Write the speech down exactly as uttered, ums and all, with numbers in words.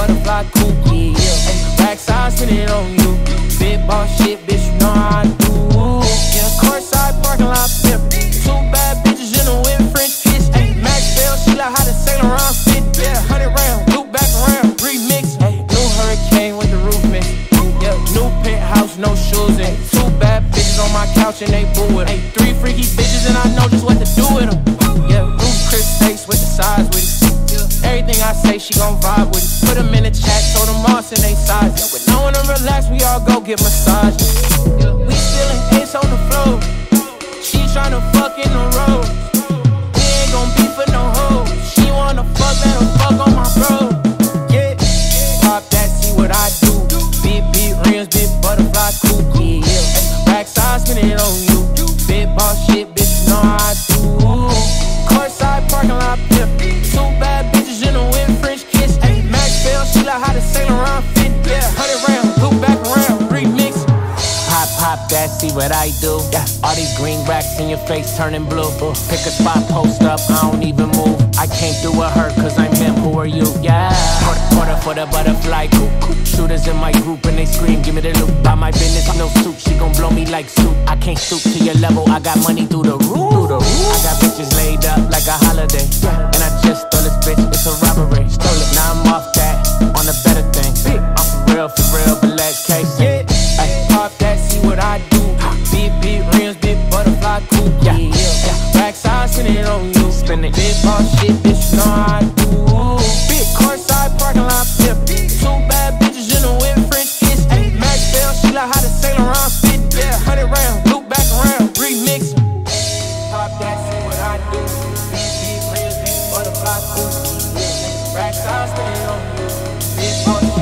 butterfly coupe, yeah. Ay, rack size, spin it on you. Big boss shit, bitch, you know how I do. Yeah, courtside parking lot pimp. Two bad bitches in a whip, French kiss. Ay, Maxwell, she like how to sail around fit. Yeah, hundred round, loop back around, remix. Ay, new hurricane with the roof mix. Yeah, new penthouse, no shoes in. Two bad bitches on my couch and they boo with 'em. Ay, three freaky bitches and I know just what to do with them. Yeah, roof Chris face with the size with it. Everything I say, she gon' vibe with it. Put them in the chat, told them all send they size. Yeah, with no one to relax, we all go get massage. Yeah, we spillin' ace on the floor. She tryna fuck in the road. We ain't gon' be for no hoes. She wanna fuck, let her fuck on my bro. Yeah, pop that, see what I do. Big, big rims, big butterfly coupe, yeah. Rack size, spin it on you. Big boss shit, bitch, you know how I do. Courtside parking lot pimp. Two bad bitches in a whip, French kiss. Ay, Maxwell, she like how to sail around fit. Yeah, hundred round, loop back around, remix. Pop, pop that, see what I do. Yeah, all these green racks in your face turning blue. Pick a spot, post up, I don't even move. I came through with her, cause I'm him, who are you? Yeah, quarter, quarter for the butterfly coupe. Shooters in my group and they scream, give me the loot. By my business, no suit, she gon' blow me like soup. I can't stoop to your level, I got money through the roof. Through the roof. I got bitches laid up like a holiday. And I just stole this bitch, it's a robbery. Stole it, now I'm off that, on a better thing. I'm for real, for real, but let's case it. Ay, pop that, see what I do. Big, big rims, big butterfly coupe, yeah. Yeah. Rack size, spin it on you. Spin it, big boss shit, bitch, you know how I do. Big courtside parking lot pimp. Two bad bitches in a whip, French kiss. Ay, Maxwell, she like how to sail around fit. Yeah, hundred round, loop back around, remix. Pop that, see what I do. Big, big rims, big butterfly coupe, yeah. Rack size, spin it on you. Big boss